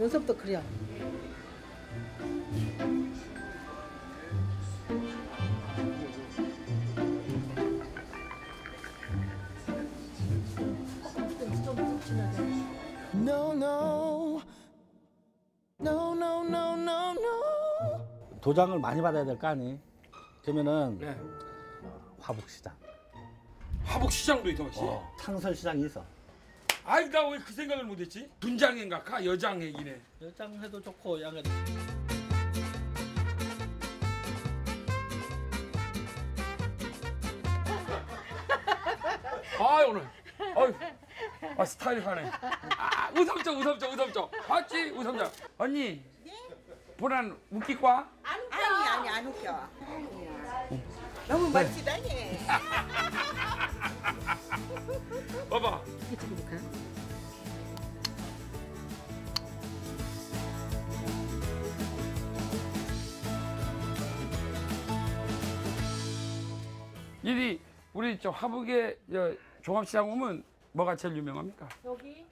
눈썹도 그려. No, no. No, no, no, no, no. 도장을 많이 받아야 될 거 아니? 그러면은 네. 화북시장, 화북시장도 있어 혹시? 창설시장이 있어. 아이 나 왜 그 생각을 못했지? 분장인가 가 여장액이네. 여장해도 좋고 양해도. 아 오늘 어이 아 스타일하네. 아 우삼적 맞지 우삼적 언니. 보란 웃기과? 아니 안 웃겨. 너무 멋지다니. 봐봐. 해줘볼까? 이리 우리 저 화북에 종합시장 오면 뭐가 제일 유명합니까? 여기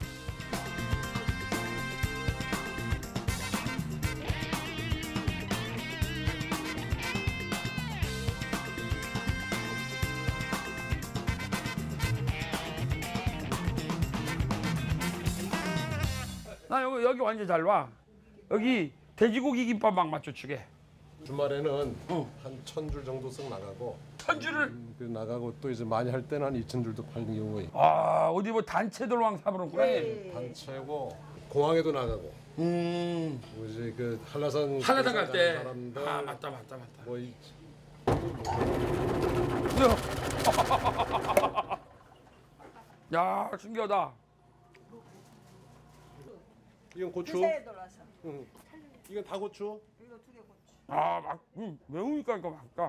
나 여기 완전 잘 와. 여기 돼지고기 김밥 막 맞춰주게. 주말에는 한 1,000줄 정도씩 나가고 1,000줄을. 그 나가고 또 이제 많이 할 때는 한 2,000줄도 팔는 경우가 있고 아 어디 뭐 단체들왕 사부는구나. 단체고 공항에도 나가고 뭐 이제 그 한라산 갈 때. 사람들 아 맞다. 뭐 이, 야 신기하다. 이건 고추. 주사에 돌아서. 응. 이건 다 고추. 이거 2개 고추. 아 매우니까 이거 맛있다.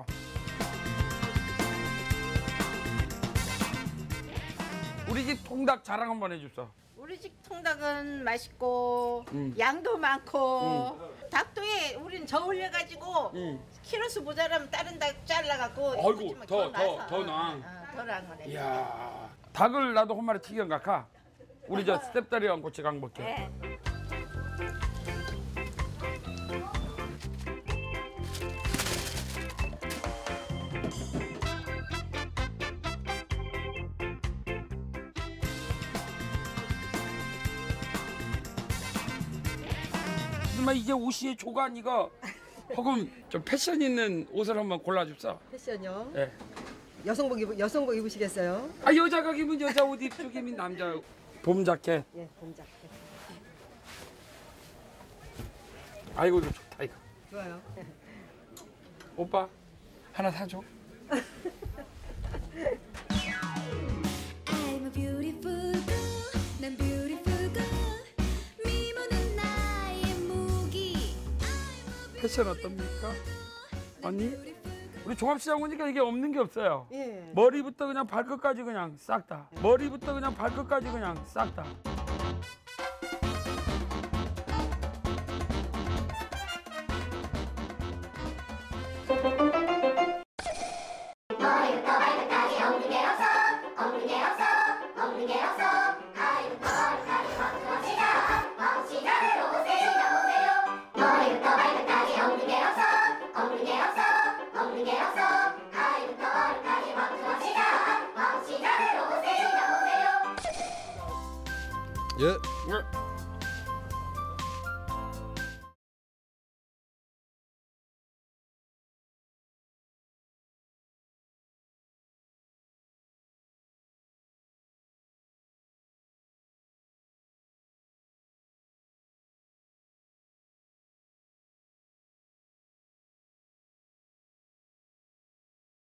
우리 집 통닭 자랑 한번 해줬어. 우리 집 통닭은 맛있고 양도 많고 닭도에 우리는 저 올려가지고 키로수 모자라면 다른 닭 잘라갖고 아이고 더 나은. 더 나은 거네. 이야 닭을 나도 한 마리 튀겨갈까? 우리 저 스텝다리랑 같이 강 먹게. 네. 하지만 이게 옷이 조간 이거 혹은 좀 패션 있는 옷을 한번 골라줍사. 패션요. 예. 여성복 입으시겠어요? 아 여자가 입으면 여자 옷 입고 입으면 남자 봄 자켓. 예, 본자. 아이고 이거 좋다 이거. 좋아요. 오빠 하나 사줘. I'm a beautiful girl. 난 beautiful girl. 미모는 나의 무기. 패션 어떻습니까? 언니? 우리 종합시장 오니까 이게 없는 게 없어요. 예. 머리부터 그냥 발끝까지 그냥 싹 다. 머리부터 그냥 발끝까지 그냥 싹 다.